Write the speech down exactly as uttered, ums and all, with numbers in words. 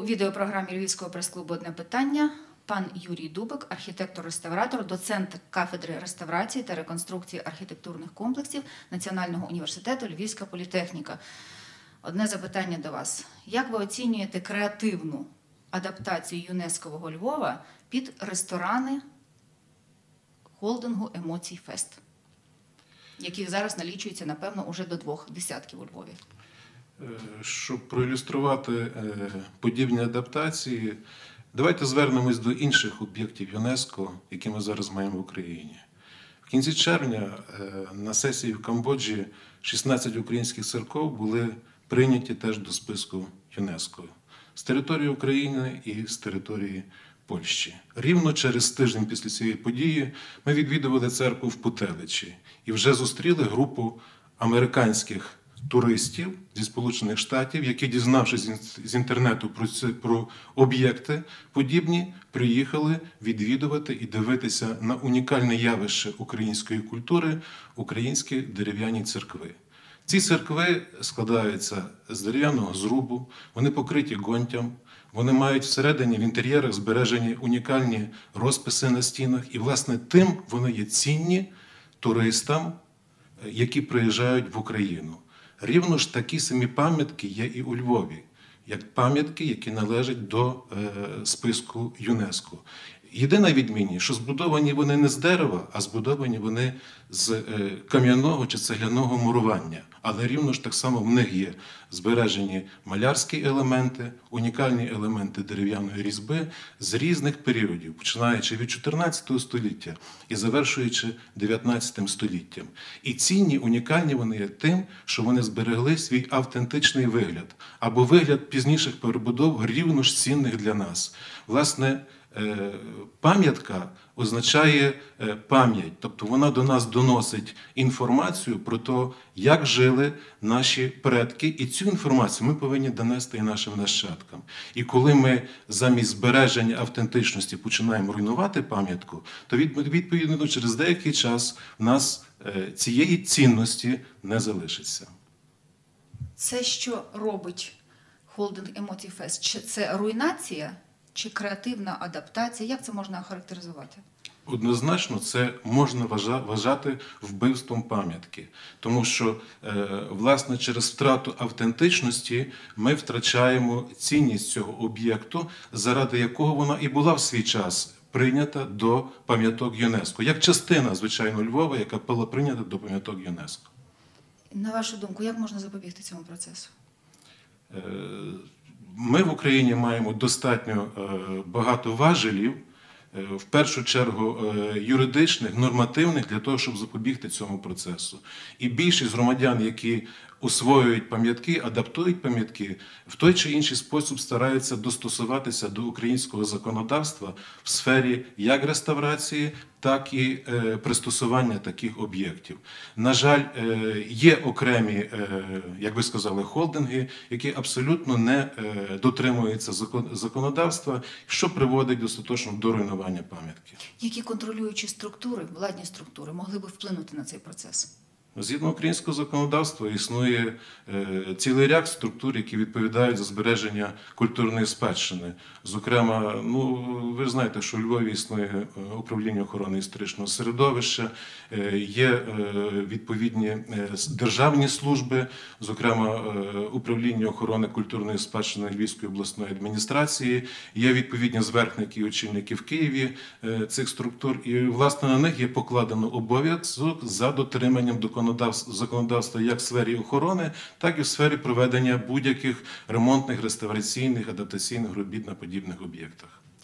відеопрограмі Львівського прес-клубу «Одне питання» пан Юрій Дубик, архітектор-реставратор, доцент кафедри реставрації та реконструкції архітектурних комплексів Національного університету Львівська політехніка. Одне запитання до вас. Як ви оцінюєте креативну адаптацію ЮНЕСКОвого Львова під ресторани холдингу «Емоцій Фест», яких зараз налічується, напевно, уже до двох десятків у Львові? Щоб проілюструвати подібні адаптації, давайте звернемось до інших об'єктів ЮНЕСКО, які ми зараз маємо в Україні. В кінці червня на сесії в Камбоджі шістнадцять українських церков були прийняті теж до списку ЮНЕСКО з території України і з території Польщі. Рівно через тиждень після цієї події ми відвідували церкву в Путеличі і вже зустріли групу американських туристів зі Сполучених Штатів, які, дізнавшись з інтернету про, ці, про об'єкти подібні, приїхали відвідувати і дивитися на унікальне явище української культури – українські дерев'яні церкви. Ці церкви складаються з дерев'яного зрубу, вони покриті гонтям, вони мають всередині в інтер'єрах збережені унікальні розписи на стінах, і, власне, тим вони є цінні туристам, які приїжджають в Україну. Рівно ж такі самі пам'ятки є і у Львові, як пам'ятки, які належать до е, списку ЮНЕСКО. Єдина відмінність, що збудовані вони не з дерева, а збудовані вони з е, кам'яного чи цегляного мурування. Але рівно ж так само в них є збережені малярські елементи, унікальні елементи дерев'яної різьби з різних періодів, починаючи від чотирнадцятого століття і завершуючи дев'ятнадцятим століттям. І цінні, унікальні вони є тим, що вони зберегли свій автентичний вигляд, або вигляд пізніших перебудов рівно ж цінних для нас. Власне, пам'ятка означає пам'ять, тобто вона до нас доносить інформацію про те, як жили наші предки, і цю інформацію ми повинні донести і нашим нащадкам. І коли ми замість збереження автентичності починаємо руйнувати пам'ятку, то відповідно через деякий час в нас цієї цінності не залишиться. Це, що робить холдинг «Емоцій Фест», це руйнація чи креативна адаптація? Як це можна охарактеризувати? Однозначно, це можна вважати вбивством пам'ятки. Тому що, власне, через втрату автентичності ми втрачаємо цінність цього об'єкту, заради якого вона і була в свій час прийнята до пам'яток ЮНЕСКО. Як частина, звичайно, Львова, яка була прийнята до пам'яток ЮНЕСКо. На вашу думку, як можна запобігти цьому процесу? Ми в Україні маємо достатньо багато важелів, в першу чергу юридичних, нормативних, для того, щоб запобігти цьому процесу. І більшість громадян, які освоюють пам'ятки, адаптують пам'ятки, в той чи інший спосіб стараються достосуватися до українського законодавства в сфері як реставрації, так і пристосування таких об'єктів. На жаль, є окремі, як ви сказали, холдинги, які абсолютно не дотримуються законодавства, що приводить остаточно до руйнування пам'ятки. Які контролюючі структури, владні структури, могли би вплинути на цей процес? Згідно українського законодавства існує цілий ряд структур, які відповідають за збереження культурної спадщини. Зокрема, ну, ви знаєте, що у Львові існує управління охорони історичного середовища, є відповідні державні служби, зокрема управління охорони культурної спадщини Львівської обласної адміністрації, є відповідні зверхники і очільники в Києві цих структур, і, власне, на них є покладено обов'язок за дотриманням законодавства як в сфері охорони, так і в сфері проведення будь-яких ремонтних, реставраційних, адаптаційних робіт на подібних об'єктах.